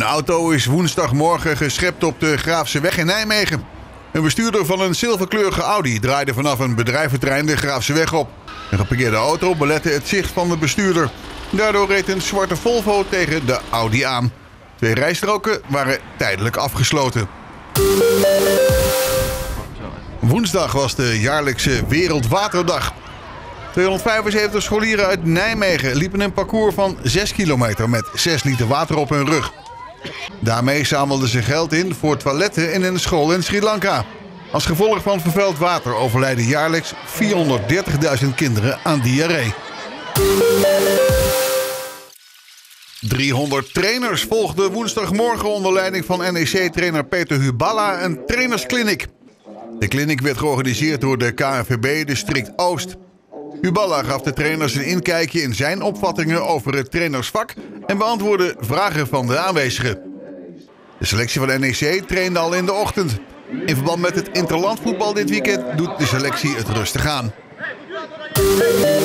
auto is woensdagmorgen geschept op de Graafseweg in Nijmegen. Een bestuurder van een zilverkleurige Audi draaide vanaf een bedrijventerrein de Graafseweg op. Een geparkeerde auto belette het zicht van de bestuurder. Daardoor reed een zwarte Volvo tegen de Audi aan. 2 rijstroken waren tijdelijk afgesloten. Woensdag was de jaarlijkse Wereldwaterdag. 275 scholieren uit Nijmegen liepen een parcours van 6 kilometer met 6 liter water op hun rug. Daarmee zamelden ze geld in voor toiletten in een school in Sri Lanka. Als gevolg van vervuild water overlijden jaarlijks 430.000 kinderen aan diarree. 300 trainers volgden woensdagmorgen onder leiding van NEC-trainer Peter Huballa een trainerskliniek. De kliniek werd georganiseerd door de KNVB District Oost. Huballa gaf de trainers een inkijkje in zijn opvattingen over het trainersvak en beantwoordde vragen van de aanwezigen. De selectie van NEC trainde al in de ochtend. In verband met het interlandvoetbal dit weekend doet de selectie het rustig aan.